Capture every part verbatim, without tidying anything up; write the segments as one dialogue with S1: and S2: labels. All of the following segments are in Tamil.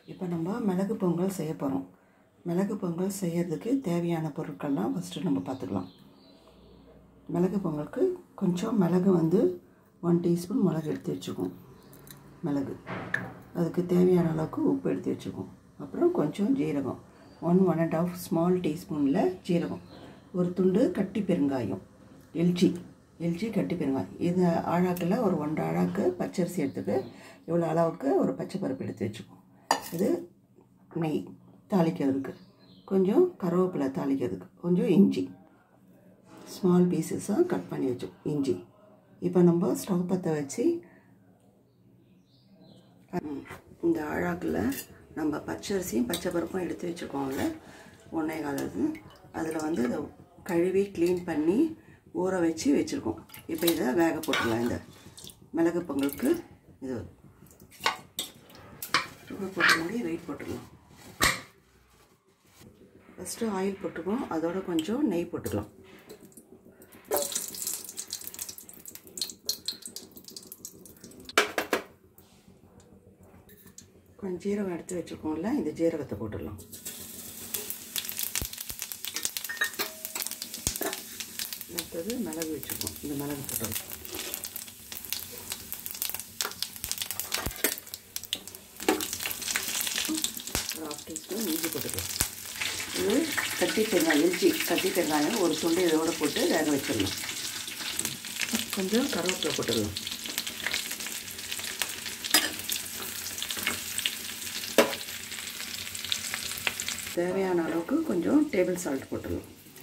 S1: இப்போ நம்ம மிளகு பொங்கல் செய்ய போகிறோம். மிளகு பொங்கல் செய்யறதுக்கு தேவையான பொருட்கள்லாம் ஃபஸ்ட்டு நம்ம பார்த்துக்கலாம். மிளகு பொங்கலுக்கு கொஞ்சம் மிளகு வந்து ஒன் டீஸ்பூன் மிளகு எடுத்து வச்சுக்குவோம். மிளகு அதுக்கு தேவையான அளவுக்கு உப்பு எடுத்து வச்சுக்குவோம். அப்புறம் கொஞ்சம் ஜீரகம், one one and half small டீஸ்பூனில் ஜீரகம், ஒரு துண்டு கட்டி பெருங்காயம், எல்ச்சி எல்ச்சி கட்டி பெருங்காயம். இந்த ஆழாக்கில் ஒரு ஒன்றரை ஆழாக்கு பச்சரிசி எடுத்துட்டு இவ்வளோ அளவுக்கு ஒரு பச்சை பருப்பு எடுத்து வச்சுக்குவோம். இது நெய் தாளிக்கிறதுக்கு, கொஞ்சம் கருவேப்பிலை தாளிக்கிறதுக்கு, கொஞ்சம் இஞ்சி ஸ்மால் பீசஸாக கட் பண்ணி வச்சோம் இஞ்சி. இப்போ நம்ம ஸ்டவ் பற்ற வச்சு இந்த ஆழாக்கில் நம்ம பச்சரிசியும் பச்சை பருப்பும் எடுத்து வச்சுருக்கோம்ல ஒன்றே காலது, அதில் வந்து இதை கழுவி க்ளீன் பண்ணி ஊற வச்சு வச்சுருக்கோம். இப்போ இதை வேக போட்டுடலாம். இந்த மிளகு பொங்கலுக்கு இது உப்பு போட்டு மூடி வெயிட் போட்டுக்கலாம். ஃபஸ்ட்டு ஆயில் போட்டுக்குவோம், அதோட கொஞ்சம் நெய் போட்டுக்கலாம். கொஞ்சம் ஜீரகம் எடுத்து வச்சுருக்கோம்ல, இந்த ஜீரகத்தை போட்டுடலாம். அடுத்தது மிளகு வச்சுருக்கோம், இந்த மிளகு போட்டுடலாம். ஒரு ஹாஃப் டீஸ்பூன் இஞ்சி போட்டுக்கலாம். இது கட்டி பெருங்காயம், இஞ்சி கட்டி பெருங்காயம் ஒரு துண்டு இதோட போட்டு வேக வச்சிடலாம். கொஞ்சம் கருவேப்பிலை போட்டுடலாம். தேவையான அளவுக்கு கொஞ்சம் டேபிள் சால்ட் போட்டுடலாம்.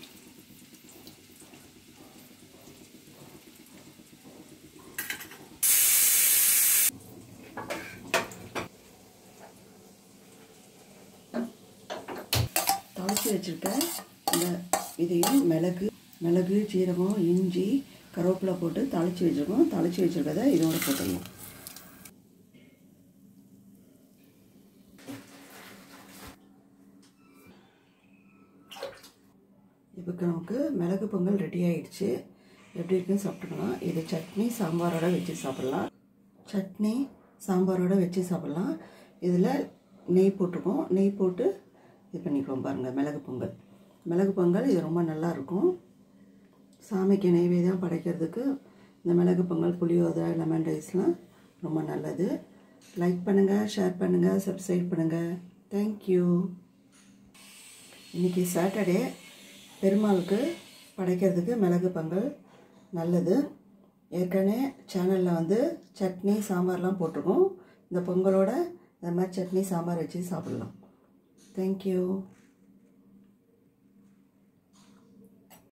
S1: தாளித்து வச்சுருக்க இந்த இதையும் மிளகு மிளகு ஜீரகம் இஞ்சி கருவேப்பிலை போட்டு தாளித்து வச்சுருக்கோம். தாளித்து வச்சுருக்கதை இதோட போட்டுடலாம். இப்போ நமக்கு மிளகு பொங்கல் ரெடி ஆகிடுச்சு. எப்படி இருக்குன்னு சாப்பிட்டுக்கலாம். இது சட்னி சாம்பாரோடு வச்சு சாப்பிட்லாம். சட்னி சாம்பாரோடு வச்சு சாப்பிட்லாம். இதில் நெய் போட்டுருக்கோம். நெய் போட்டு இது பண்ணிக்குவோம் பாருங்கள். மிளகு பொங்கல் மிளகு பொங்கல் இது ரொம்ப நல்லாயிருக்கும். சாமிக்கு நெய்வேத்தியம் படைக்கிறதுக்கு இந்த மிளகு பொங்கல், புளியோதரை, லெமன் ரைஸ்லாம் ரொம்ப நல்லது. லைக் பண்ணுங்கள், ஷேர் பண்ணுங்கள், சப்ஸ்கிரைப் பண்ணுங்கள். தேங்க்யூ. இன்றைக்கி சாட்டர்டே, பெருமாளுக்கு படைக்கிறதுக்கு மிளகு பொங்கல் நல்லது. ஏற்கனவே சேனலில் வந்து சட்னி சாம்பார்லாம் போட்டிருக்கோம். இந்த பொங்கலோட இந்த மாதிரி சட்னி சாம்பார் வச்சு சாப்பிட்லாம். தேங்க்யூ.